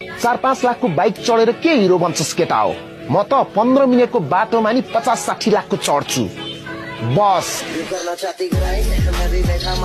4-5 लाखको बाइक चढेर के हिरो बन्छस् केटा हो? म त 15 मिनेटको बाटोमा नि 50-60 लाखको चढ्छु बस।